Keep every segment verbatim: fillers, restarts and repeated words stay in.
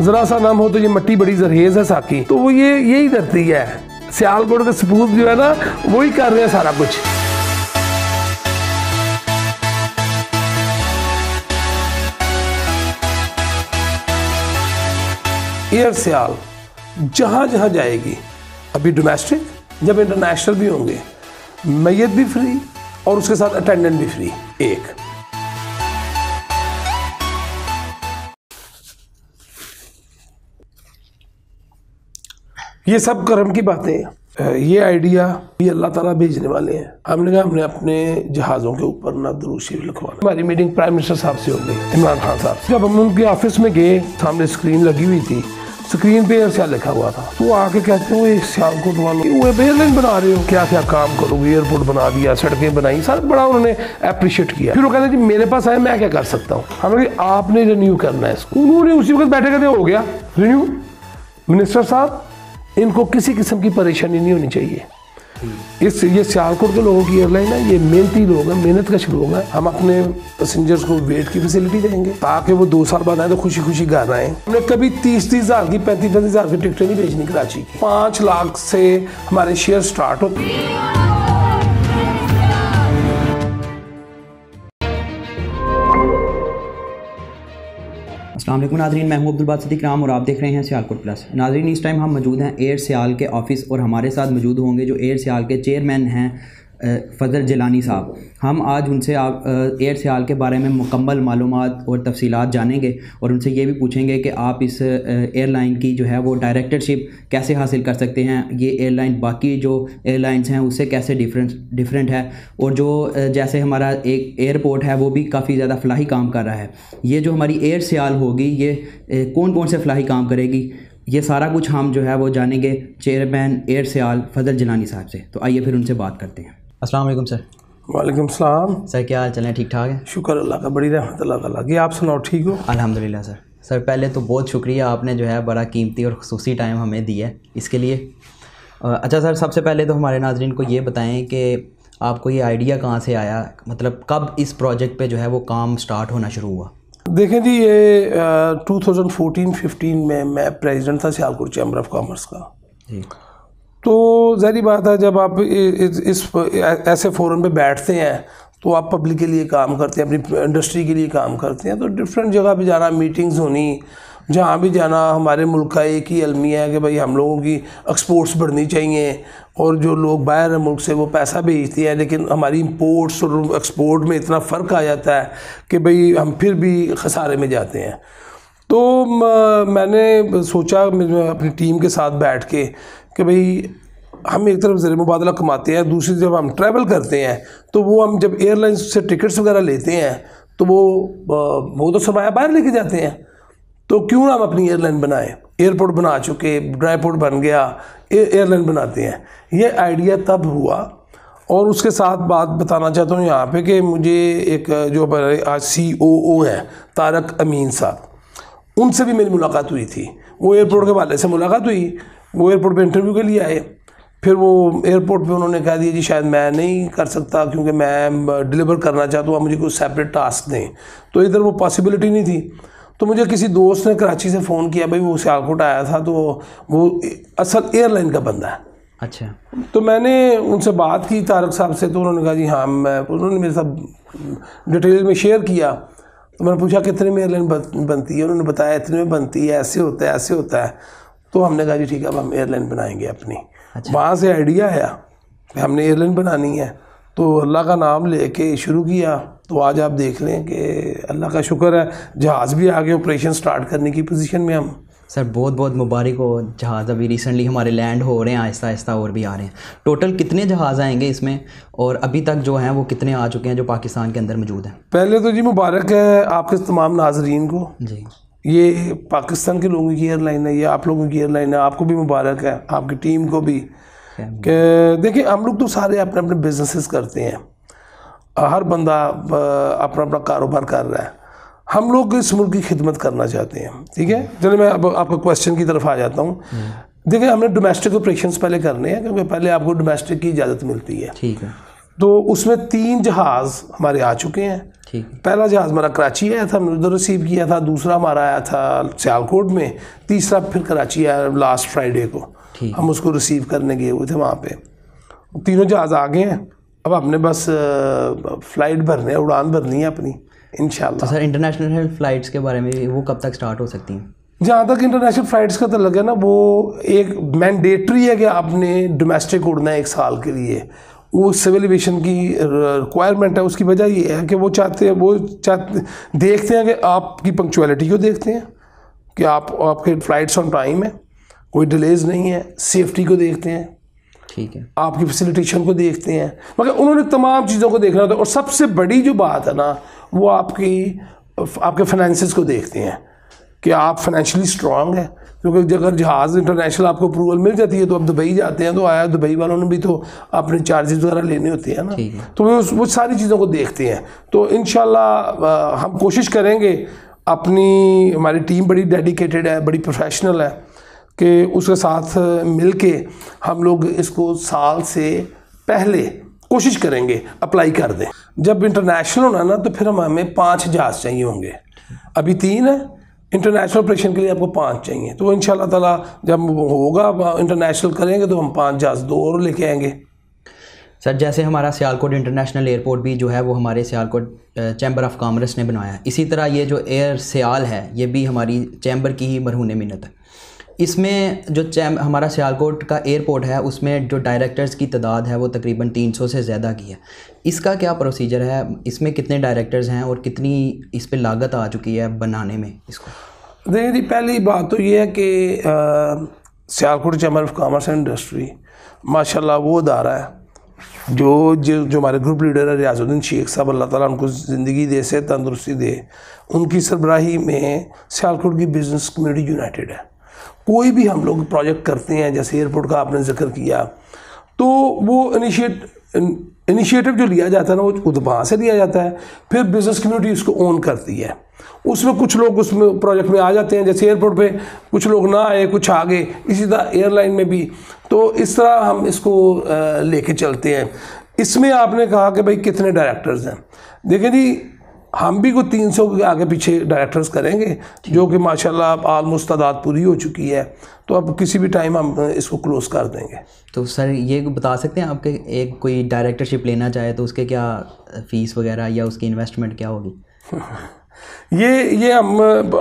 जरा सा नाम हो तो ये मट्टी बड़ी जरहेज है साकी, तो वो ये यही धरती है। सियालकोट के सपूत जो है ना वही कर रहे हैं सारा कुछ। एयर सियाल जहां जहां जाएगी, अभी डोमेस्टिक, जब इंटरनेशनल भी होंगे, मैयत भी फ्री और उसके साथ अटेंडेंट भी फ्री। एक ये सब कर्म की बातें हैं। ये आइडिया ये अल्लाह ताला भेजने वाले हैं। हमने कहा हमने अपने जहाज़ों के ऊपर ना दुरूद शरीफ लिखवाना। हमारी मीटिंग प्राइम मिनिस्टर साहब से हो गई, इमरान खान साहब से। जब हम उनके ऑफिस में गए, सामने स्क्रीन लगी हुई थी, स्क्रीन पे एयर सियाल लिखा हुआ था। तो वो आके कहते हैं सियालकोट वालों वो एयरलाइन बना रहे हो, क्या क्या काम करोगे, एयरपोर्ट बना दिया, सड़कें बनाई, सारा बड़ा उन्होंने अप्रिशिएट किया। फिर वो कहते हैं जी मेरे पास आए, मैं क्या कर सकता हूँ। हमने कहा आपने रिन्यू करना है इसको। उन्होंने उसी वक्त बैठे कहते हो गया रिन्यू। मिनिस्टर साहब इनको किसी किस्म की परेशानी नहीं होनी चाहिए। इस ये सियालकोट के लोगों की एयरलाइन है, ये मेहनती लोग हैं, मेहनत कश लोग हैं। हम अपने पैसेंजर्स को वेट की फैसिलिटी देंगे ताकि वो दो साल बाद आए तो खुशी खुशी घर आए। हमने कभी तीस तीस हजार की पैंतीस पैंतीस हजार की टिकटें नहीं भेजनी कराची की। पाँच लाख से हमारे शेयर स्टार्ट होते हैं। अस्सलाम वालेकुम नाज़रीन, मैं हूं अब्दुल बासित इकराम और आप देख रहे हैं सियालकोट प्लस। नाज़रीन इस टाइम हम मौजूद हैं एयर सियाल के ऑफ़िस और हमारे साथ मौजूद होंगे जो एयर सियाल के चेयरमैन हैं फ़ज़ल जिलानी साहब। हम आज उनसे आप एयर सियाल के बारे में मुकम्मल मालूमात और तफसीलात जानेंगे और उनसे ये भी पूछेंगे कि आप इस एयरलाइन की जो है वो डायरेक्टरशिप कैसे हासिल कर सकते हैं, ये एयरलाइन बाकी जो एयरलाइंस हैं उससे कैसे डिफरेंट डिफरेंट है, और जो जैसे हमारा एक एयरपोर्ट है वो भी काफ़ी ज़्यादा फ़लाही काम कर रहा है। ये जो हमारी एयर सियाल होगी ये कौन कौन से फ़लाही काम करेगी, ये सारा कुछ हम जो है वो जानेंगे चेयरमैन एयर सियाल फ़ज़ल जिलानी साहब से। तो आइए फिर उनसे बात करते हैं। अस्सलाम वालेकुम सर। वालेकुम सलाम सर, क्या हाल चल है? ठीक ठाक है, शुक्र अल्लाह का, बड़ी रहमत अल्लाह ताला की। आप सुनाओ, ठीक हो? अल्हम्दुलिल्लाह सर। सर पहले तो बहुत शुक्रिया, आपने जो है बड़ा कीमती और खुसूसी टाइम हमें दिया है इसके लिए। अच्छा सर, सबसे पहले तो हमारे नाज़रीन को ये बताएं कि आपको ये आइडिया कहाँ से आया, मतलब कब इस प्रोजेक्ट पे जो है वो काम स्टार्ट होना शुरू हुआ? देखें जी, ये टू थाउजेंड फोर्टीन फिफ्टीन में मैं प्रेसिडेंट था सियालकोट चैम्बर ऑफ कॉमर्स का। जी। तो ज़ाहिर बात है जब आप इस, इस ऐसे फोरम पे बैठते हैं तो आप पब्लिक के लिए काम करते हैं, अपनी इंडस्ट्री के लिए काम करते हैं। तो डिफरेंट जगह पे जाना, मीटिंग्स होनी, जहाँ भी जाना, हमारे मुल्क का एक ही अलमिया है कि भाई हम लोगों की एक्सपोर्ट्स बढ़नी चाहिए और जो लोग बाहर मुल्क से वो पैसा भेजते हैं लेकिन हमारी इंपोर्ट्स और एक्सपोर्ट में इतना फ़र्क आ जाता है कि भाई हम फिर भी खसारे में जाते हैं। तो मैंने सोचा अपनी टीम के साथ बैठ के कि भाई हम एक तरफ ज़र मुबादला कमाते हैं, दूसरी जब हम ट्रैवल करते हैं तो वो हम जब एयरलाइंस से टिकट्स वगैरह लेते हैं तो वो वो तो सरमाया बाहर लेके जाते हैं, तो क्यों ना हम अपनी एयरलाइन बनाएं। एयरपोर्ट बना चुके, ड्राईपोर्ट बन गया, एयरलाइन बनाते हैं। ये आइडिया तब हुआ। और उसके साथ बात बताना चाहता हूँ यहाँ पे कि मुझे एक जो आज सी ओ ओ हैं तारक अमीन साहब, उनसे भी मेरी मुलाकात हुई थी। वो एयरपोर्ट के वाले से मुलाकात हुई, वो एयरपोर्ट पे इंटरव्यू के लिए आए। फिर वो एयरपोर्ट पे उन्होंने कह दिया जी शायद मैं नहीं कर सकता क्योंकि मैं डिलीवर करना चाहता हूँ, आप मुझे कोई सेपरेट टास्क दें। तो इधर वो पॉसिबिलिटी नहीं थी। तो मुझे किसी दोस्त ने कराची से फ़ोन किया, भाई वो सियालकोट आया था तो वो असल एयरलाइन का बंदा है। अच्छा। तो मैंने उनसे बात की तारक साहब से, तो उन्होंने कहा जी हाँ, मैं उन्होंने मेरे साथ डिटेल में शेयर किया। तो मैंने पूछा कितने में एयरलाइन बनती है, उन्होंने बताया इतने में बनती है, ऐसे होता है ऐसे होता है। तो हमने कहा जी ठीक है, अब हम एयरलाइन बनाएंगे अपनी। अच्छा। वहाँ से आइडिया आया कि हमने एयरलाइन बनानी है, तो अल्लाह का नाम लेके शुरू किया। तो आज आप देख लें कि अल्लाह का शुक्र है जहाज़ भी आगे ऑपरेशन स्टार्ट करने की पोजीशन में हम। सर बहुत बहुत मुबारक हो, जहाज़ अभी रिसेंटली हमारे लैंड हो रहे हैं, आहिस्ता आहिस्ता और भी आ रहे हैं। टोटल कितने जहाज़ आएंगे इसमें और अभी तक जो हैं वो कितने आ चुके हैं जो पाकिस्तान के अंदर मौजूद हैं? पहले तो जी मुबारक है आपके तमाम नाजरीन को जी। ये पाकिस्तान के लोगों की एयरलाइन है, ये आप लोगों की एयरलाइन है, आपको भी मुबारक है, आपकी टीम को भी। कि देखिए हम लोग तो सारे अपने अपने बिजनेसेस करते हैं, हर बंदा अपना अपना कारोबार कर रहा है। हम लोग इस मुल्क की खिदमत करना चाहते हैं, ठीक है। चलिए मैं अब आपको क्वेश्चन की तरफ आ जाता हूँ। देखिए हमने डोमेस्टिक ऑपरेशंस पहले करने हैं क्योंकि पहले आपको डोमेस्टिक की इजाज़त मिलती है, ठीक है। तो उसमें तीन जहाज़ हमारे आ चुके हैं। ठीक। पहला जहाज़ हमारा कराची आया था, हमने उधर रिसीव किया था, दूसरा हमारा आया था सियालकोट में, तीसरा फिर कराची आया लास्ट फ्राइडे को, हम उसको रिसीव करने गए हुए थे वहाँ पे। तीनों जहाज़ आ गए हैं, अब हमने बस फ़्लाइट भरने है, उड़ान भरनी है अपनी इंशाल्लाह। तो सर इंटरनेशनल फ़्लाइट्स के बारे में वो कब तक स्टार्ट हो सकती हैं? जहाँ तक इंटरनेशनल फ़्लाइट्स का तो लगे ना, वो एक मैंडेटरी है कि आपने डोमेस्टिक उड़ना है एक साल के लिए, वो सिविल एविएशन की रिक्वायरमेंट है। उसकी वजह ये है कि वो चाहते हैं वो चाहते देखते हैं कि आपकी पंक्चुअलिटी को देखते हैं कि आप आपके फ़्लाइट्स ऑन टाइम है, कोई डिलेज नहीं है, सेफ्टी को देखते हैं, ठीक है, आपकी फैसिलिटेशन को देखते हैं, मगर उन्होंने तमाम चीज़ों को देखना होता है। और सबसे बड़ी जो बात है ना, वो आपकी आपके फाइनेंसिस को देखते हैं कि आप फाइनेंशियली स्ट्रांग है। क्योंकि अगर जहाज़ इंटरनेशनल आपको अप्रूवल मिल जाती है तो आप दुबई जाते हैं, तो आया दुबई वालों ने भी तो अपने चार्जेस वगैरह लेने होते हैं ना, तो वो वो सारी चीज़ों को देखते हैं। तो इंशाल्लाह हम कोशिश करेंगे, अपनी हमारी टीम बड़ी डेडिकेटेड है, बड़ी प्रोफेशनल है, कि उसके साथ मिल के हम लोग इसको साल से पहले कोशिश करेंगे अप्लाई कर दें। जब इंटरनेशनल होना ना, तो फिर हम हमें पाँच जहाज़ चाहिए होंगे, अभी तीन है, इंटरनेशनल ऑपरेशन के लिए आपको पाँच चाहिए। तो इंशाल्लाह ताला जब होगा इंटरनेशनल करेंगे तो हम पाँच जहाज़ दो और लेके आएंगे। सर जैसे हमारा सियालकोट इंटरनेशनल एयरपोर्ट भी जो है वो हमारे सियालकोट चैम्बर ऑफ कॉमर्स ने बनाया है, इसी तरह ये जो एयर सियाल है ये भी हमारी चैम्बर की ही मरहून मिन्नत है। इसमें जो चैम हमारा सियालकोट का एयरपोर्ट है उसमें जो डायरेक्टर्स की तादाद है वो तकरीबन तीन सौ से ज़्यादा की है। इसका क्या प्रोसीजर है, इसमें कितने डायरेक्टर्स हैं और कितनी इस पे लागत आ चुकी है बनाने में इसको? देखिए जी, पहली बात तो ये है कि Sialkot chamber of commerce and industry माशाल्लाह वो अदारा है जो जो जो हमारे ग्रुप लीडर है रियाजुद्दीन शेख साहब, अल्लाह ताला उनको ज़िंदगी दे से तंदुरुस्ती दे, उनकी सरबराही में सियालकोट की बिज़नेस कम्युनिटी यूनाइटेड है। कोई भी हम लोग प्रोजेक्ट करते हैं, जैसे एयरपोर्ट का आपने जिक्र किया, तो वो इनिशिएट इनिशिएटिव जो लिया जाता है ना, वो वहाँ से लिया जाता है, फिर बिज़नेस कम्युनिटी उसको ओन करती है। उसमें कुछ लोग उसमें प्रोजेक्ट में आ जाते हैं, जैसे एयरपोर्ट पे कुछ लोग ना आए, कुछ आ गए, इसी तरह एयरलाइन में भी। तो इस तरह हम इसको लेके चलते हैं। इसमें आपने कहा कि भाई कितने डायरेक्टर्स हैं, देखें जी हम भी को तीन सौ के आगे पीछे डायरेक्टर्स करेंगे, जो कि माशाल्लाह आलमोस्ट तादाद पूरी हो चुकी है, तो अब किसी भी टाइम हम इसको क्लोज़ कर देंगे। तो सर ये बता सकते हैं आपके एक कोई डायरेक्टरशिप लेना चाहे तो उसके क्या फ़ीस वगैरह या उसकी इन्वेस्टमेंट क्या होगी? ये ये हम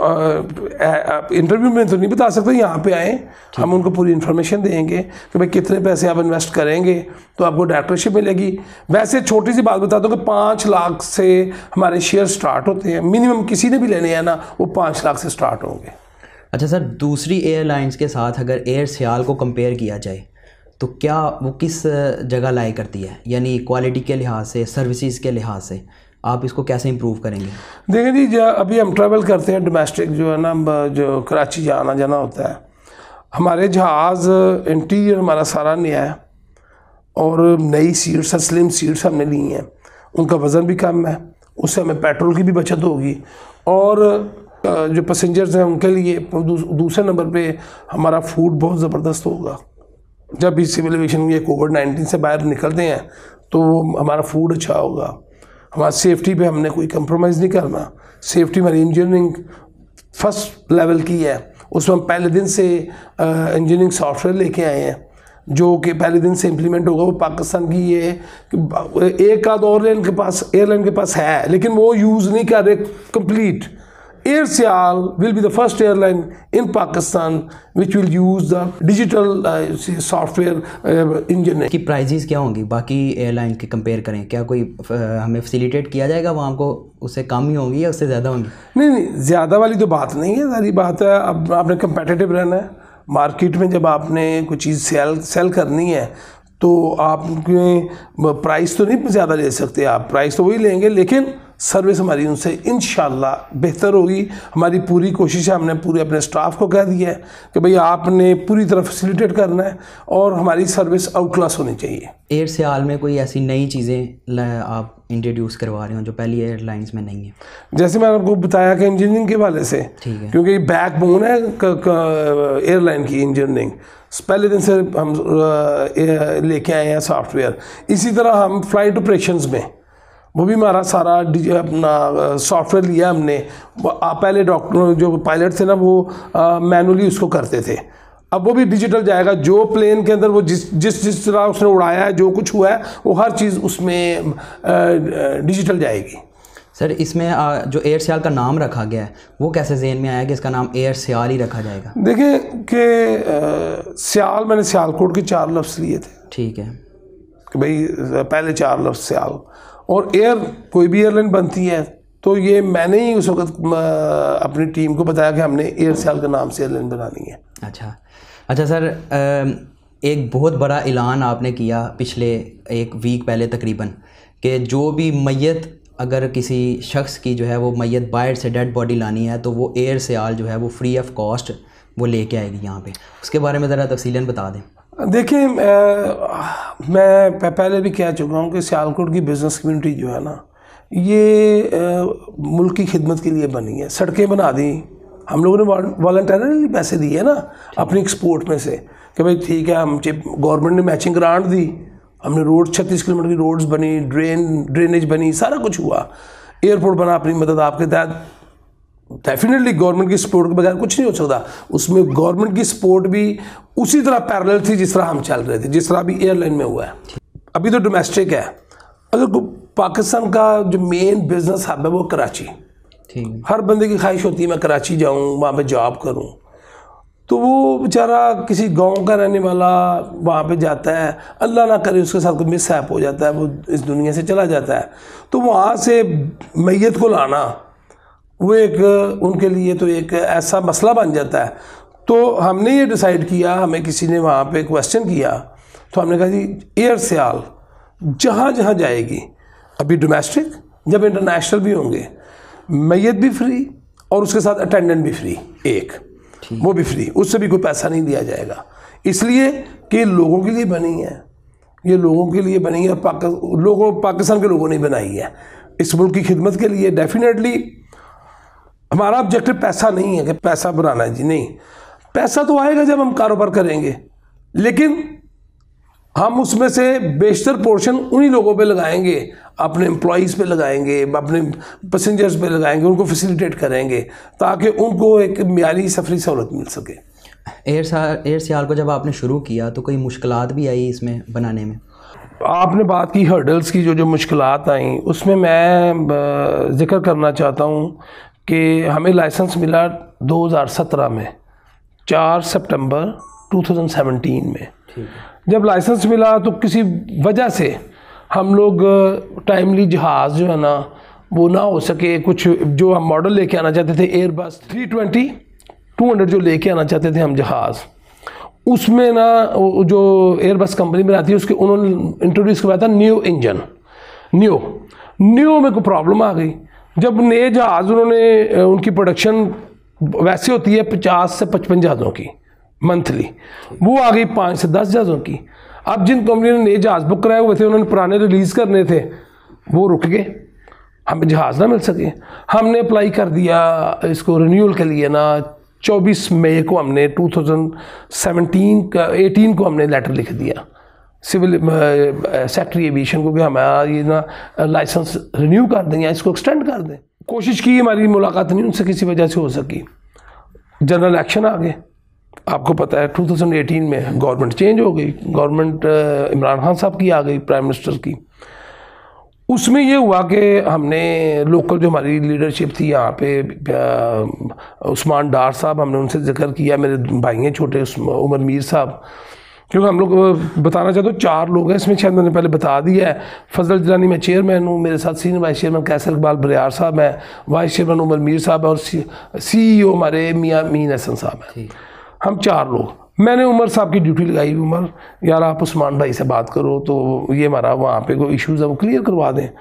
इंटरव्यू में तो नहीं बता सकते, यहाँ पे आए हम उनको पूरी इन्फॉर्मेशन देंगे कि भाई कितने पैसे आप इन्वेस्ट करेंगे तो आपको डायरेक्टरशिप मिलेगी। वैसे छोटी सी बात बता दो कि पाँच लाख से हमारे शेयर स्टार्ट होते हैं, मिनिमम किसी ने भी लेने हैं ना वो पाँच लाख से स्टार्ट होंगे। अच्छा सर, दूसरी एयरलाइंस के साथ अगर एयर सियाल को कंपेयर किया जाए तो क्या वो किस जगह लाई करती है, यानी क्वालिटी के लिहाज से, सर्विसेज के लिहाज से आप इसको कैसे इम्प्रूव करेंगे? देखें जी, जो अभी हम ट्रैवल करते हैं डोमेस्टिक जो है ना, जो कराची आना जाना होता है, हमारे जहाज़ इंटीरियर हमारा सारा नया है और नई सीट्स, स्लिम सीट्स हमने ली हैं, उनका वज़न भी कम है, उससे हमें पेट्रोल की भी बचत होगी और जो पैसेंजर्स हैं उनके लिए दूसरे नंबर पे हमारा फूड बहुत ज़बरदस्त होगा। जब भी सिविल एविएशन ये कोविड नाइन्टीन से बाहर निकलते हैं तो हमारा फूड अच्छा होगा। हमारी सेफ्टी पे हमने कोई कंप्रोमाइज़ नहीं करना, सेफ्टी हमारी इंजीनियरिंग फर्स्ट लेवल की है, उसमें हम पहले दिन से इंजीनियरिंग सॉफ्टवेयर लेके आए हैं जो कि पहले दिन से इम्प्लीमेंट होगा। वो पाकिस्तान की ये है कि एक आध और एयरलाइन के पास एयरलाइन के पास है लेकिन वो यूज़ नहीं कर रहे complete. Air Sial will be the first airline in Pakistan which will use the digital uh, software uh, engineering. की प्राइजेस क्या होंगी बाकी एयरलाइन के कंपेयर करें? क्या कोई uh, हमें फैसिलिटेट किया जाएगा वहाँ को, उससे कम ही होंगी या उससे ज़्यादा होंगी? नहीं नहीं, ज़्यादा वाली तो बात नहीं है, सारी बात है अब आपने कंपेटिटिव रहना है मार्केट में। जब आपने कोई चीज़ सेल सेल करनी है तो आप प्राइस तो नहीं ज़्यादा ले सकते, आप प्राइस तो वही लेंगे लेकिन सर्विस हमारी उनसे इंशाल्लाह बेहतर होगी। हमारी पूरी कोशिश है, हमने पूरे अपने स्टाफ को कह दिया है कि भाई आपने पूरी तरह फैसिलिटेट करना है और हमारी सर्विस आउट क्लास होनी चाहिए। एयर सियाल में कोई ऐसी नई चीज़ें आप इंट्रोड्यूस करवा रहे हो जो पहली एयरलाइंस में नहीं है? जैसे मैंने आपको बताया कि इंजीनियरिंग के वाले से, ठीक है, क्योंकि बैकबोन है एयरलाइन की इंजीनियरिंग। पहले दिन से हम लेके आए हैं सॉफ्टवेयर। इसी तरह हम फ्लाइट ऑपरेशंस में वो भी हमारा सारा अपना सॉफ्टवेयर लिया हमने। पहले डॉक्टर जो पायलट थे ना वो मैनुअली उसको करते थे, अब वो भी डिजिटल जाएगा। जो प्लेन के अंदर वो जिस जिस जिस तरह उसने उड़ाया है, जो कुछ हुआ है, वो हर चीज़ उसमें डिजिटल जाएगी। सर इसमें जो एयर सियाल का नाम रखा गया है वो कैसे ज़हन में आया कि इसका नाम एयर सियाल ही रखा जाएगा? देखिए कि सियाल, मैंने सियालकोट के चार लफ्ज़ लिए थे, ठीक है, कि भाई पहले चार लफ्ज़ सियाल। और एयर, कोई भी एयरलाइन बनती है तो ये मैंने ही उस वक्त अपनी टीम को बताया कि हमने एयर सियाल के नाम से एयरलाइन बनानी है। अच्छा अच्छा सर, एक बहुत बड़ा ऐलान आपने किया पिछले एक वीक पहले तकरीबन, कि जो भी मैयत, अगर किसी शख्स की जो है वो मैयत बाहर से डेड बॉडी लानी है तो वो एयर सियाल जो है वो फ्री ऑफ कॉस्ट वो लेके आएगी यहाँ पे। उसके बारे में ज़रा तफसीलन बता दें। देखिए मैं पहले भी कह चुका हूँ कि सियालकोट की बिज़नेस कम्युनिटी जो है ना, ये आ, मुल्क की खिदमत के लिए बनी है। सड़कें बना दी हम लोगों ने, वॉलंटरली पैसे दिए ना अपनी एक्सपोर्ट में से, कि भाई ठीक है, हम गवर्नमेंट ने मैचिंग ग्रांट दी, हमने रोड छत्तीस किलोमीटर की रोड्स बनी, ड्रेन ड्रेनेज बनी, सारा कुछ हुआ। एयरपोर्ट बना अपनी मदद आपके तहत। डेफिनेटली गवर्नमेंट की सपोर्ट के बगैर कुछ नहीं हो सकता। उसमें गवर्नमेंट की सपोर्ट भी उसी तरह पैरेलल थी जिस तरह हम चल रहे थे, जिस तरह अभी एयरलाइन में हुआ है। अभी तो डोमेस्टिक है। अगर पाकिस्तान का जो मेन बिजनेस हब है वो कराची, हर बंदे की ख्वाहिश होती है मैं कराची जाऊँ, वहाँ पे जॉब करूँ। तो वो बेचारा किसी गांव का रहने वाला वहाँ पे जाता है, अल्लाह ना करे उसके साथ कोई मिसहैप हो जाता है, वो इस दुनिया से चला जाता है। तो वहाँ से मैयत को लाना वो एक उनके लिए तो एक ऐसा मसला बन जाता है। तो हमने ये डिसाइड किया, हमें किसी ने वहाँ पे क्वेश्चन किया तो हमने कहा जी एयर सियाल जहाँ जहाँ जाएगी, अभी डोमेस्टिक, जब इंटरनेशनल भी होंगे, मैयत भी फ्री और उसके साथ अटेंडेंट भी फ्री, एक वो भी फ्री, उससे भी कोई पैसा नहीं दिया जाएगा। इसलिए कि लोगों के लिए बनी है, ये लोगों के लिए बनी है, पाक, लोगों पाकिस्तान के लोगों ने बनाई है इस मुल्क की खिदमत के लिए। डेफिनेटली हमारा ऑब्जेक्टिव पैसा नहीं है कि पैसा बनाना है जी, नहीं, पैसा तो आएगा जब हम कारोबार करेंगे, लेकिन हम उसमें से बेशतर पोर्शन उन्हीं लोगों पे लगाएंगे, अपने एम्प्लॉइज़ पे लगाएंगे, अपने पैसेंजर्स पे लगाएंगे, उनको फैसिलिटेट करेंगे ताकि उनको एक मियारी सफरी सहूलत मिल सके। एयर सियाल एयर सियाल को जब आपने शुरू किया तो कोई मुश्किलात भी आई इसमें बनाने में? आपने बात की हर्डल्स की, जो जो मुश्किलात आई उसमें मैं जिक्र करना चाहता हूँ कि हमें लाइसेंस मिला दो हज़ार सत्रह में, चार सितंबर दो हज़ार सत्रह में। जब लाइसेंस मिला तो किसी वजह से हम लोग टाइमली जहाज़ जो है ना वो ना हो सके। कुछ जो हम मॉडल लेके आना चाहते थे, Airbus three twenty two hundred जो लेके आना चाहते थे हम जहाज़, उसमें ना जो एयरबस कंपनी में आती है उसके उन्होंने इंट्रोड्यूस करवाया था न्यू इंजन, न्यू न्यू में कोई प्रॉब्लम आ गई। जब नए जहाज़ उन्होंने, उनकी प्रोडक्शन वैसे होती है पचास से पचपन जहाज़ों की मंथली, वो आ गई पाँच से दस जहाज़ों की। अब जिन कंपनी ने नए जहाज़ बुक कराए हुए थे, उन्होंने पुराने रिलीज़ करने थे, वो रुक गए, हमें जहाज़ ना मिल सके। हमने अप्लाई कर दिया इसको रिन्यूअल के लिए ना, चौबीस मई को हमने दो हज़ार सत्रह का अठारह को हमने लेटर लिख दिया सिविल सेक्रेटरी एविएशन को कि हमारा ये ना लाइसेंस रिन्यू कर दें या इसको एक्सटेंड कर दें। कोशिश की, हमारी मुलाकात नहीं उनसे किसी वजह से हो सकी। जनरल इलेक्शन आ गए, आपको पता है दो हज़ार अठारह में गवर्नमेंट चेंज हो गई, गवर्नमेंट इमरान खान साहब की आ गई, प्राइम मिनिस्टर की। उसमें ये हुआ कि हमने लोकल जो हमारी लीडरशिप थी यहाँ पे, उस्मान डार साहब, हमने उनसे जिक्र किया, मेरे भाई हैं छोटे उमर मीर साहब, क्योंकि हम लोग बताना चाहते हो चार लोग हैं इसमें, शायद मैंने पहले बता दिया है। फजल जिलानी मैं चेयरमैन हूँ, मेरे साथ senior vice chairman Qaiser Iqbal Bariar sahab हैं, वाइस चेयरमैन उमर मीर साहब और सी ई ओ हमारे मियाँ मीन हसन साहब हैं। हम चार लोग, मैंने उमर साहब की ड्यूटी लगाई, उमर यार आप उस्मान भाई से बात करो तो ये हमारा वहाँ पे कोई इश्यूज़ है वो क्लियर करवा दें।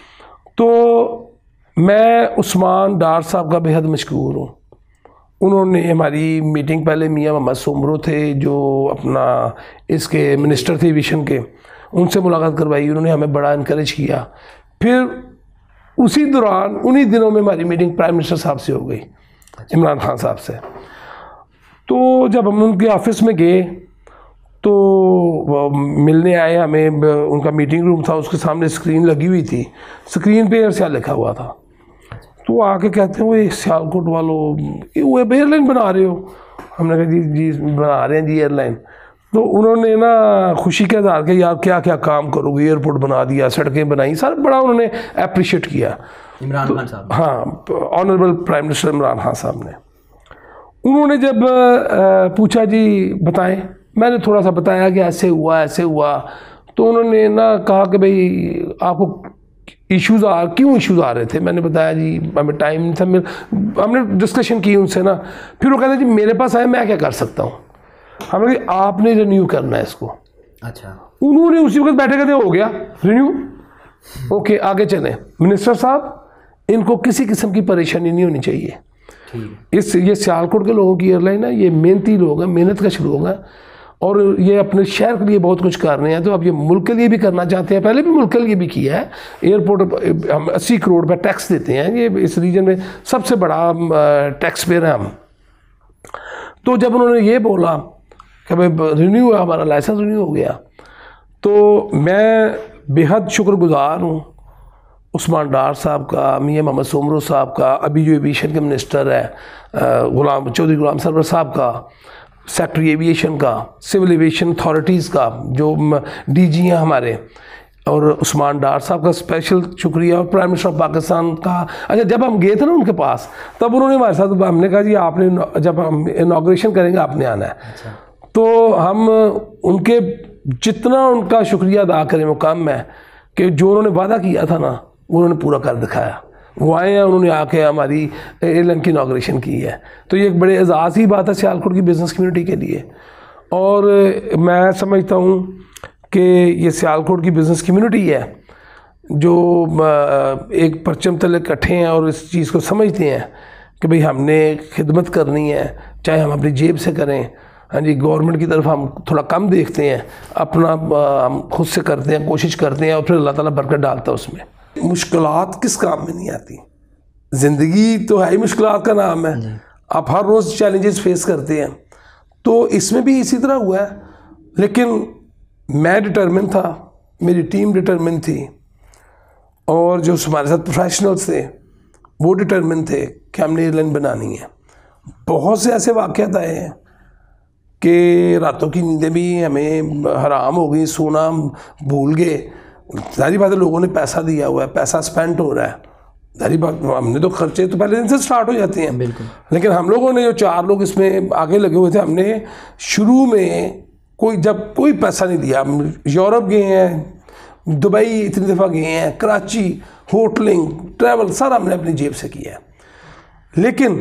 तो मैं उस्मान डार साहब का बेहद मशकूर हूँ। उन्होंने हमारी मीटिंग, पहले मियाँ मोहम्मद सोमरो थे जो अपना इसके मिनिस्टर थे विशन के, उनसे मुलाकात करवाई। उन्होंने हमें बड़ा इनकरेज किया फिर उसी दौरान उन्हीं दिनों में हमारी मीटिंग प्राइम मिनिस्टर साहब से हो गई, इमरान खान साहब से। तो जब हम उनके ऑफिस में गए तो मिलने आए हमें, उनका मीटिंग रूम था, उसके सामने स्क्रीन लगी हुई थी, स्क्रीन पे एयरसेल लिखा हुआ था। तो आके कहते हैं वो सियालकोट वालों वो एयरलाइन बना रहे हो? हमने कहा जी जी बना रहे हैं जी एयरलाइन। तो उन्होंने ना खुशी के इज़हार के यार क्या क्या काम करोगे, एयरपोर्ट बना दिया, सड़कें बनाई, सारा बड़ा उन्होंने अप्रिशिएट किया इमरान तो, खान साहब। हाँ, honourable prime minister Imran Khan sahab ने। उन्होंने जब आ, पूछा जी बताएं, मैंने थोड़ा सा बताया कि ऐसे हुआ ऐसे हुआ। तो उन्होंने ना कहा कि भाई आपको इश्यूज़ आ क्यों इश्यूज़ आ रहे थे? मैंने बताया जी हमें टाइम नहीं था, मेरे हमने डिस्कशन की उनसे ना। फिर वो कहते जी मेरे पास आए, मैं क्या कर सकता हूँ? हमने कहा आपने रिन्यू करना है इसको। अच्छा। उन्होंने उसी वक्त बैठे कहते हो गया रिन्यू, ओके आगे चले। मिनिस्टर साहब इनको किसी किस्म की परेशानी नहीं होनी चाहिए। इस ये सियालकोट के लोगों की एयरलाइन है, ये मेहनती लोग हैं, मेहनत कश लोग हैं और ये अपने शहर के लिए बहुत कुछ कर रहे हैं। तो अब ये मुल्क के लिए भी करना चाहते हैं, पहले भी मुल्क के लिए भी किया है। एयरपोर्ट हम अस्सी करोड़ रुपये टैक्स देते हैं, ये इस रीजन में सबसे बड़ा टैक्स पेयर है हम। तो जब उन्होंने ये बोला कि भाई रिन्यू है, हमारा लाइसेंस रिन्यू हो गया, तो मैं बेहद शुक्रगुजार हूँ उस्मान डार साहब का, मियां मोहम्मद सोमरो साहब का, अभी जो एविएशन के मिनिस्टर है गुलाम चौधरी गुलाम सरवर साहब का, सेक्रेटरी एविएशन का, सिविल एविएशन अथॉरिटीज़ का जो डीजी हैं हमारे, और उस्मान डार साहब का स्पेशल शुक्रिया, और प्राइम मिनिस्टर ऑफ पाकिस्तान का। अच्छा, जब हम गए थे ना उनके पास, तब उन्होंने हमारे साथ, हमने कहा जी आपने जब हम इनाग्रेशन करेंगे आपने आना है। अच्छा। तो हम उनके जितना उनका शुक्रिया अदा करें वो कम है कि जो उन्होंने वादा किया था ना उन्होंने पूरा कर दिखाया। वो आए हैं, उन्होंने आके हमारी एयरलाइन की इनाग्रेशन की है। तो ये एक बड़े एजाज़ की बात है सियालकोट की बिज़नेस कम्युनिटी के लिए। और मैं समझता हूँ कि ये सियालकोट की बिज़नेस कम्युनिटी है जो एक परचम तले इकट्ठे हैं और इस चीज़ को समझते हैं कि भाई हमने खिदमत करनी है, चाहे हम अपनी जेब से करें। हाँ जी, गवर्नमेंट की तरफ हम थोड़ा कम देखते हैं, अपना हम खुद से करते हैं, कोशिश करते हैं और फिर अल्लाह ताला बरकत डालता है उसमें। मुश्किलात किस काम में नहीं आती? ज़िंदगी तो है ही मुश्किलात का नाम है, आप हर रोज़ चैलेंजेस फेस करते हैं। तो इसमें भी इसी तरह हुआ है, लेकिन मैं डिटरमिन था, मेरी टीम डिटरमिन थी, और जो हमारे साथ प्रोफेशनल्स थे वो डिटरमिन थे कि हमने एयरलाइन बनानी है। बहुत से ऐसे वाक़यात आए हैं कि रातों की नींदें भी हमें हराम हो गई, सोना भूल गए। सारी बात है, लोगों ने पैसा दिया हुआ है, पैसा स्पेंड हो रहा है, सारी बात हमने तो खर्चे तो पहले दिन से स्टार्ट हो जाते हैं। बिल्कुल। लेकिन हम लोगों ने जो चार लोग इसमें आगे लगे हुए थे, हमने शुरू में कोई जब कोई पैसा नहीं दिया। हम यूरोप गए हैं, दुबई इतनी दफ़ा गए हैं, कराची, होटलिंग, ट्रैवल सारा हमने अपनी जेब से किया है। लेकिन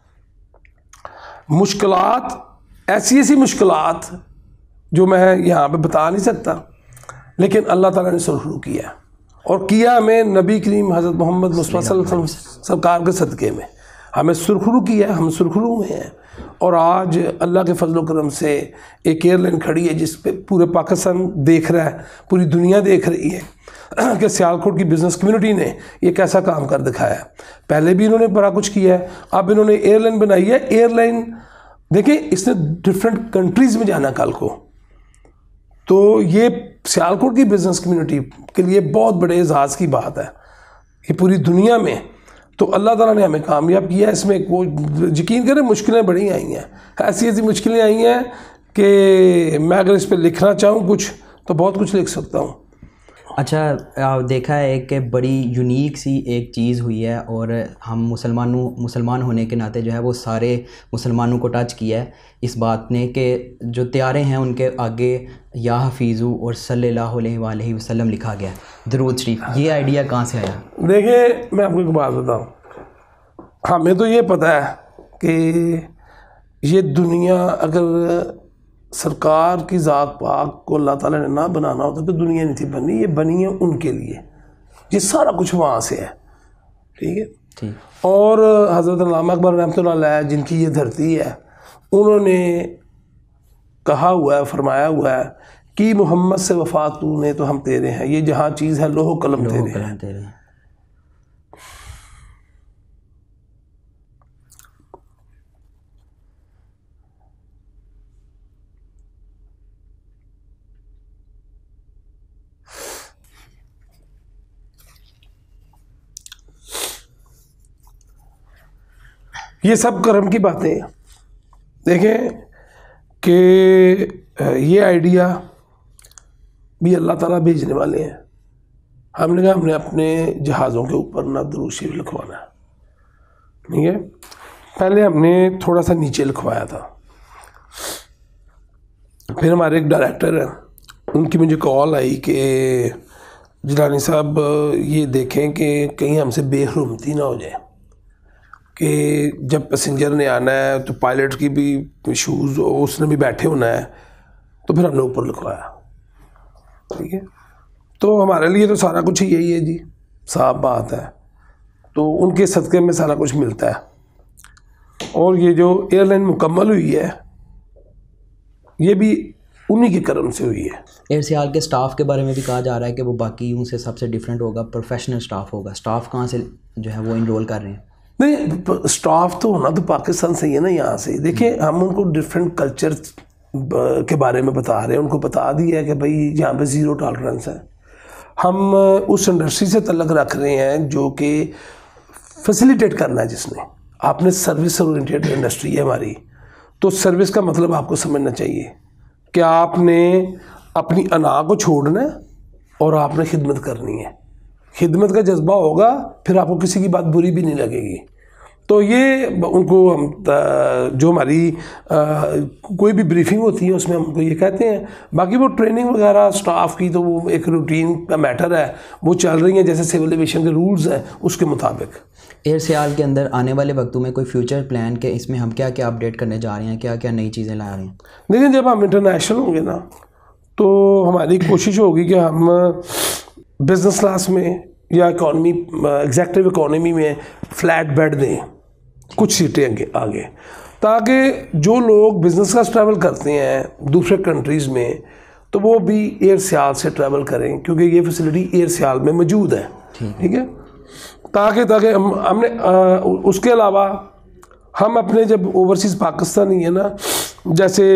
मुश्किलात ऐसी ऐसी मुश्किलात जो मैं यहाँ पे बता नहीं सकता, लेकिन अल्लाह ताला ने सुरखरू किया और किया हमें नबी करीम हज़रत मोहम्मद मुस्तफ़ा सल्लल्लाहु अलैहि वसल्लम सरकार के सदक़े में हमें सुरखरू किया, हम सुरखरू में हैं। और आज अल्लाह के फजल करम से एक एयरलाइन खड़ी है जिस पे पूरे पाकिस्तान देख रहा है, पूरी दुनिया देख रही है कि सियालकोट की बिज़नेस कम्युनिटी ने ये कैसा काम कर दिखाया है। पहले भी इन्होंने बड़ा कुछ किया है, अब इन्होंने एयरलाइन बनाई है। एयरलाइन देखिए, इसने डिफरेंट कंट्रीज़ में जाना कल को, तो ये सियालकोट की बिज़नेस कम्युनिटी के लिए बहुत बड़े एजाज़ की बात है, ये पूरी दुनिया में। तो अल्लाह ताला ने हमें कामयाब किया। इसमें कोई यकीन करें मुश्किलें बड़ी आई हैं, ऐसी ऐसी मुश्किलें आई हैं कि मैं अगर इस पर लिखना चाहूँ कुछ तो बहुत कुछ लिख सकता हूँ। अच्छा, देखा है कि बड़ी यूनिक सी एक चीज़ हुई है और हम मुसलमानों मुसलमान होने के नाते जो है वो सारे मुसलमानों को टच किया है इस बात ने कि जो त्यारे हैं उनके आगे या हफीज़ू और सल्लल्लाहु अलैहि वसल्लम लिखा गया है, दरूद शरीफ। ये आइडिया कहाँ से आया? देखिए, मैं आपको एक बात बताऊँ, हमें तो ये पता है कि ये दुनिया अगर सरकार की ज़ात पाक को अल्लाह ताला ने ना बनाना होता तो दुनिया नहीं थी बनी, ये बनी है उनके लिए, ये सारा कुछ वहाँ से है। ठीक है, ठीक। और हज़रत अल्लामा अकबर रहमतुल्लाह अलैह जिनकी ये धरती है, उन्होंने कहा हुआ है, फरमाया हुआ है कि मोहम्मद से वफा तूने तो हम तेरे हैं, ये जहाँ चीज़ है लोहो कलम लोहो तेरे कलम हैं। तेरे हैं। ये सब कर्म की बातें हैं। देखें कि ये आइडिया भी अल्लाह ताला भेजने वाले हैं। हमने कहा हमने अपने जहाज़ों के ऊपर ना दुरूद शरीफ लिखवाना है, ठीक है। पहले हमने थोड़ा सा नीचे लिखवाया था, फिर हमारे एक डायरेक्टर हैं, उनकी मुझे कॉल आई कि जिलानी साहब ये देखें कि कहीं हमसे बेहरमती ना हो जाए कि जब पैसेंजर ने आना है तो पायलट की भी शूज़ उसने भी बैठे होना है, तो फिर हमने ऊपर लिखवाया, ठीक है। तो हमारे लिए तो सारा कुछ यही है जी, साफ बात है। तो उनके सदक़े में सारा कुछ मिलता है। और ये जो एयरलाइन मुकम्मल हुई है ये भी उन्हीं के कर्म से हुई है। एयर सियाल के स्टाफ के बारे में भी कहा जा रहा है कि वो बाकी उनसे सबसे डिफरेंट होगा, प्रोफेशनल स्टाफ होगा। स्टाफ कहाँ से जो है वो इनरोल कर रहे हैं? नहीं, स्टाफ तो होना तो पाकिस्तान से ही है ना, यहाँ से। देखिए हम उनको डिफरेंट कल्चर के बारे में बता रहे हैं, उनको बता दिया है कि भाई यहाँ पे ज़ीरो टॉलरेंस है। हम उस इंडस्ट्री से तल्लक रख रहे हैं जो कि फैसिलिटेट करना है, जिसने आपने सर्विस ओरिएंटेड इंडस्ट्री है हमारी, तो सर्विस का मतलब आपको समझना चाहिए कि आपने अपनी अना को छोड़ना है और आपने खिदमत करनी है। खिदमत का जज्बा होगा फिर आपको किसी की बात बुरी भी नहीं लगेगी। तो ये उनको हम जो हमारी कोई भी ब्रीफिंग होती है उसमें हमको ये कहते हैं। बाकी वो ट्रेनिंग वगैरह स्टाफ की तो वो एक रूटीन का मैटर है, वो चल रही है जैसे सिविल एविएशन के रूल्स हैं उसके मुताबिक। एयर सियाल के अंदर आने वाले वक्तों में कोई फ्यूचर प्लान के इसमें हम क्या क्या अपडेट करने जा रहे हैं, क्या क्या नई चीज़ें ला रहे हैं? लेकिन जब हम इंटरनेशनल होंगे ना तो हमारी कोशिश होगी कि हम बिज़नेस क्लास में या इकॉनमी एग्जेक्टिव इकॉनमी में फ़्लैट बेड दें कुछ सीटें आगे आगे, ताकि जो लोग बिज़नेस क्लास ट्रैवल करते हैं दूसरे कंट्रीज़ में तो वो भी एयर सियाल से ट्रैवल करें, क्योंकि ये फैसिलिटी एयर सियाल में मौजूद है, ठीक है। ताकि ताकि हम हमने आ, उसके अलावा हम अपने जब ओवरसीज़ पाकिस्तान ही है ना, जैसे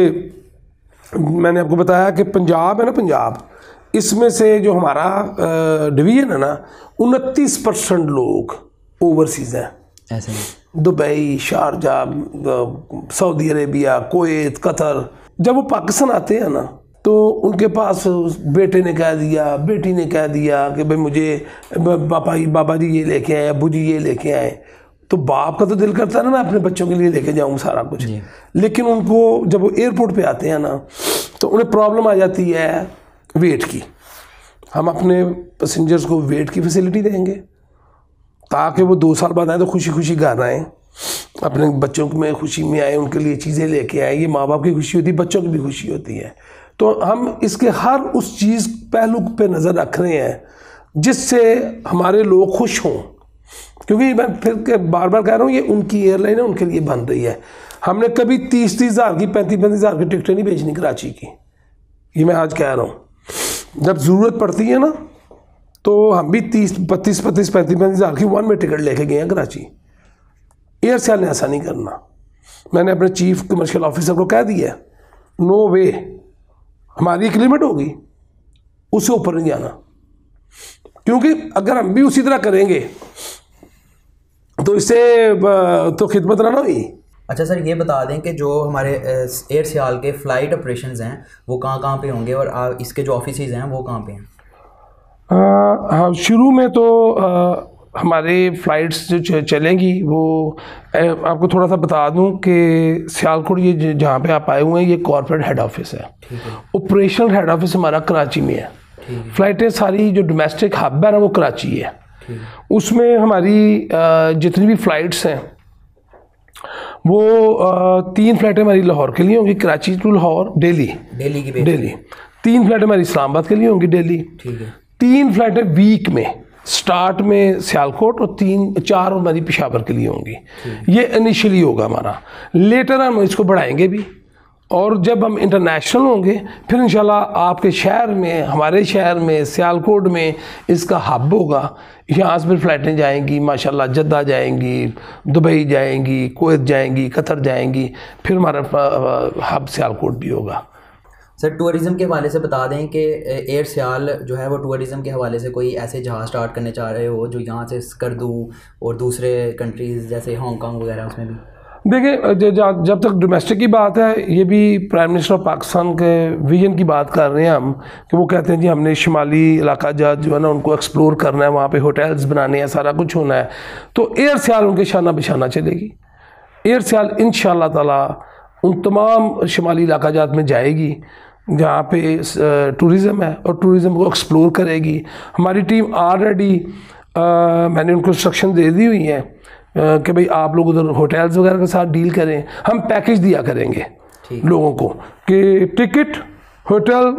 मैंने आपको बताया कि पंजाब है ना, पंजाब इसमें से जो हमारा डिवीज़न है ना उनतीस परसेंट लोग ओवरसीज़ हैं। ऐसे Dubai, Sharjah, Saudi Arabia, Kuwait, Qatar. जब वो पाकिस्तान आते हैं ना तो उनके पास बेटे ने कह दिया, बेटी ने कह दिया कि भाई मुझे पापा जी बाबा जी ये लेके आए, अबू जी ये लेके आए, तो बाप का तो दिल करता है ना मैं अपने बच्चों के लिए लेके जाऊँ सारा कुछ। लेकिन उनको जब वो एयरपोर्ट पे आते हैं ना तो उन्हें प्रॉब्लम आ जाती है वेट की। हम अपने पैसेंजर्स को वेट की फैसिलिटी देंगे ताकि वो दो साल बाद आए तो खुशी खुशी घर आएँ, अपने बच्चों में खुशी में आए, उनके लिए चीज़ें लेके आए। ये माँ बाप की खुशी होती है, बच्चों की भी खुशी होती है। तो हम इसके हर उस चीज़ पहलू पे नज़र रख रहे हैं जिससे हमारे लोग खुश हों, क्योंकि मैं फिर के बार बार कह रहा हूँ ये उनकी एयरलाइन है, उनके लिए बन रही है। हमने कभी तीस तीस हज़ार की पैंतीस पैंतीस हज़ार की टिकटें नहीं भेजनी कराची की, ये मैं आज कह रहा हूँ। जब ज़रूरत पड़ती है ना तो हम भी तीस बत्तीस बत्तीस पैंतीस पैंतीस हज़ार की वन में टिकट लेके गए हैं कराची। एयर सियाल ने ऐसा नहीं करना। मैंने अपने चीफ कमर्शियल ऑफिसर को कह दिया नो वे, हमारी एक लिमिट होगी, उससे ऊपर नहीं जाना, क्योंकि अगर हम भी उसी तरह करेंगे तो इससे तो खिदमत ना हुई। अच्छा सर, ये बता दें कि जो हमारे एयर सियाल के फ़्लाइट ऑपरेशंस हैं वो कहाँ कहाँ पे होंगे और इसके जो ऑफिसेज हैं वो कहाँ पे हैं? हाँ, शुरू में तो आ, हमारे फ़्लाइट्स जो चलेंगी वो आपको थोड़ा सा बता दूं कि सियालकोट ये जहाँ पे आप आए हुए हैं ये कॉर्पोरेट हेड ऑफिस है। ऑपरेशनल हेड ऑफिस हमारा कराची में है। फ़्लाइटें सारी जो डोमेस्टिक हब है ना वो कराची है। उसमें हमारी जितनी भी फ़्लाइट्स हैं वो तीन फ़्लाइटें हमारी लाहौर के लिए होंगी, कराची टू लाहौर, दिल्ली दिल्ली की दिल्ली तीन फ़्लाइटें हमारी इस्लामाबाद के लिए होंगी, दिल्ली। ठीक है। तीन फ़्लाइटें वीक में स्टार्ट में सियालकोट और तीन चार हमारी पेशावर के लिए होंगी। ये इनिशियली होगा हमारा, लेटर हम इसको बढ़ाएंगे भी और जब हम इंटरनेशनल होंगे फिर इंशाल्लाह आपके शहर में, हमारे शहर में, सियालकोट में इसका हब होगा। यहाँ से फिर फ़्लाइटें जाएंगी माशाल्लाह, जद्दा जाएंगी, दुबई जाएंगी, कुवैत जाएंगी, कतर जाएंगी, फिर हमारा हब सियालकोट भी होगा। सर टूरिज़म के हवाले से बता दें कि एयर सियाल जो है वो टूरिज़म के हवाले से कोई ऐसे जहाज़ स्टार्ट करने चाह रहे हो जो यहाँ से स्कर्दू और दूसरे कंट्रीज़ जैसे हांगकॉन्ग वगैरह उसमें भी? देखिए, जब तक डोमेस्टिक की बात है, ये भी प्राइम मिनिस्टर ऑफ पाकिस्तान के विजन की बात कर रहे हैं हम, कि वो कहते हैं जी हमने शुमाली इलाका जो है ना उनको एक्सप्लोर करना है, वहाँ पे होटल्स बनाने हैं, सारा कुछ होना है। तो एयर सियाल उनके शाना बिशाना चलेगी। एयर सियाल इंशाअल्लाह ताला उन तमाम शुमाली इलाका जात में जाएगी जहाँ पे टूरिज़म है और टूरिज़म को एक्सप्लोर करेगी। हमारी टीम ऑलरेडी मैंने उनको इंस्ट्रक्शन दे दी हुई है कि भाई आप लोग उधर होटल्स वगैरह के साथ डील करें। हम पैकेज दिया करेंगे लोगों को कि टिकट, होटल,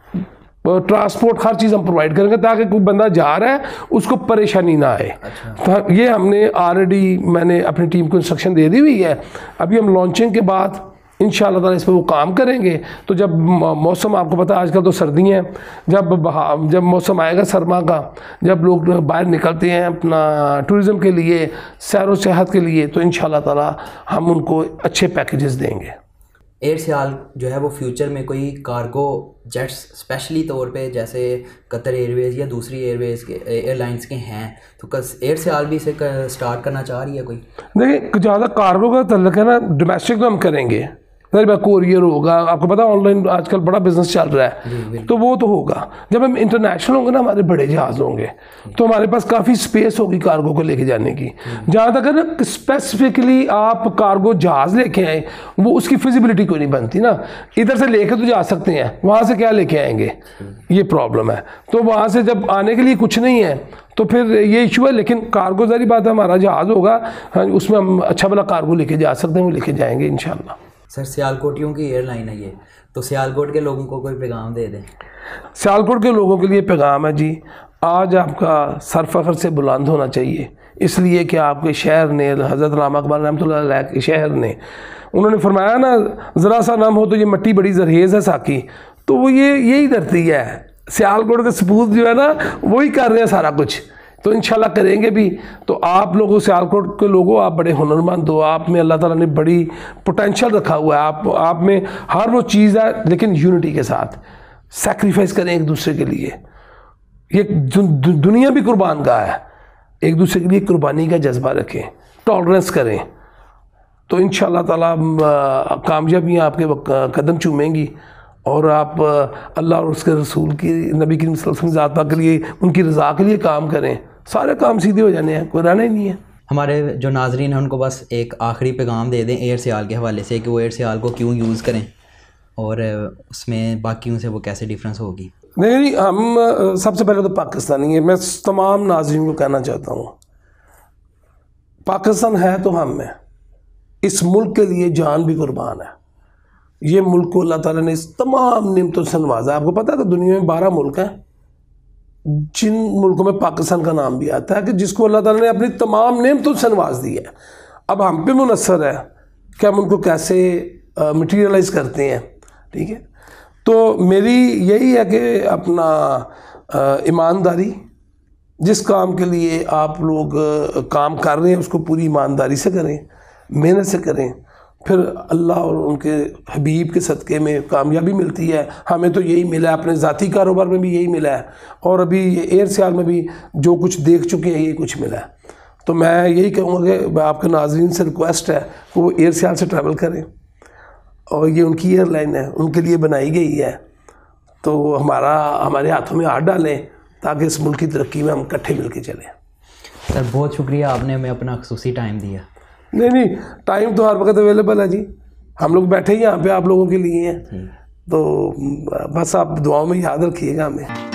ट्रांसपोर्ट, हर चीज़ हम प्रोवाइड करेंगे ताकि कोई बंदा जा रहा है उसको परेशानी ना आए। अच्छा। तो ये हमने ऑलरेडी मैंने अपनी टीम को इंस्ट्रक्शन दे दी हुई है। अभी हम लॉन्चिंग के बाद इंशाअल्लाह ताला इस पर वो काम करेंगे। तो जब मौसम, आपको पता है आजकल तो सर्दियाँ हैं, जब जब मौसम आएगा सरमा का, जब लोग बाहर निकलते हैं अपना टूरिज़म के लिए, सैर व सेहत के लिए, तो इंशाअल्लाह ताला हम उनको अच्छे पैकेजेस देंगे। एयर सियाल जो है वो फ्यूचर में कोई कार्गो जेट्स स्पेशली तौर पे जैसे कतर एयरवेज़ या दूसरी एयरवेज़ के एयरलाइंस के हैं, तो एयर सियाल भी इसे स्टार्ट करना चाह रही है कोई? देखिए, ज़्यादा कार्गो का तल्लुक है ना, डोमेस्टिक तो हम करेंगे, कोरियर होगा, आपको पता ऑनलाइन आजकल बड़ा बिजनेस चल रहा है, तो वो तो होगा। जब हम इंटरनेशनल होंगे ना, हमारे बड़े जहाज़ होंगे, तो हमारे पास काफ़ी स्पेस होगी कार्गो को लेके जाने की। जहाँ तक है ना स्पेसिफिकली आप कार्गो जहाज़ लेके आए, वो उसकी फिजिबिलिटी कोई नहीं बनती ना। इधर से लेके तो जा सकते हैं, वहाँ से क्या लेके आएंगे, ये प्रॉब्लम है। तो वहाँ से जब आने के लिए कुछ नहीं है तो फिर ये इशू है। लेकिन कार्गो ज़ाहिर बात है, हमारा जहाज़ होगा, उसमें हम अच्छा भला कार्गो लेके जा सकते हैं, वो लेके जाएंगे इंशाल्लाह। सर सियालकोटियों की एयरलाइन है ये, तो सियालकोट के लोगों को कोई पैगाम दे दें। सियालकोट के लोगों के लिए पैगाम है जी, आज आपका सर फ़ख्र से बुलंद होना चाहिए, इसलिए कि आपके शहर ने, हज़रत अल्लामा इक़बाल रहमतुल्लाह अलैह के शहर ने, उन्होंने फरमाया ना, ज़रा सा नाम हो तो ये मट्टी बड़ी जरहेज़ है साकी। तो वो ये यही धरती है, सियालकोट के सपूत जो है ना वही कर रहे हैं सारा कुछ, तो इंशाल्लाह करेंगे भी। तो आप लोगों, सियालकोट के लोगों, आप बड़े हुनरमंद हो, आप में अल्लाह ताला ने बड़ी पोटेंशियल रखा हुआ है, आप आप में हर वो चीज़ है, लेकिन यूनिटी के साथ सैक्रिफाइस करें एक दूसरे के लिए। ये दु, दु, दुनिया भी कुर्बान का है, एक दूसरे के लिए कुर्बानी का जज्बा रखें, टॉलरेंस करें, तो इंशाल्लाह ताला कामयाबियाँ आपके कदम चूमेंगी और आप अल्लाह और उसके रसूल की, नबी करीम सल्लल्लाहु अलैहि वसल्लम ज़ात पाक के लिए, उनकी रज़ा के लिए काम करें, सारे काम सीधे हो जाने हैं, कोई रहना ही नहीं है। हमारे जो नाजरीन हैं उनको बस एक आखिरी पैगाम दे दें एयर सियाल के हवाले से कि वो एयर सियाल को क्यों यूज़ करें और उसमें बाकियों से वो कैसे डिफरेंस होगी। नहीं, हम सबसे पहले तो पाकिस्तानी है, मैं तमाम नाजरीन को कहना चाहता हूँ, पाकिस्तान है तो हम हैं, इस मुल्क के लिए जान भी कुर्बान है। ये मुल्क को अल्लाह ताला ने इस तमाम नेमतों से नवाजा। आपको पता है कि दुनिया में बारह मुल्क हैं, जिन मुल्कों में पाकिस्तान का नाम भी आता है, कि जिसको अल्लाह ताला ने अपनी तमाम नेमतों से नवाज दी है। अब हम पे मुनस्सर है कि हम उनको कैसे मटीरियलाइज करते हैं, ठीक है। तो मेरी यही है कि अपना ईमानदारी, जिस काम के लिए आप लोग आ, काम कर रहे हैं उसको पूरी ईमानदारी से करें, मेहनत से करें, फिर अल्लाह और उनके हबीब के सदक़े में कामयाबी मिलती है। हमें तो यही मिला है, अपने ज़ाती कारोबार में भी यही मिला है, और अभी एयर सियाल में भी जो कुछ देख चुके हैं यही कुछ मिला है। तो मैं यही कहूँगा कि आपके नाज़रीन से रिक्वेस्ट है कि वो एयर सियाल से ट्रैवल करें, और ये उनकी एयरलाइन है, उनके लिए बनाई गई है, तो हमारा हमारे हाथों में हाथ डालें ताकि इस मुल्क की तरक्की में हम इकट्ठे मिल के चलें। सर बहुत शुक्रिया, आपने हमें अपना ख़ुसूसी टाइम दिया। नहीं नहीं, टाइम तो हर वक्त अवेलेबल है जी, हम लोग बैठे ही यहाँ पे आप लोगों के लिए हैं, तो बस आप दुआओं में याद रखिएगा हमें।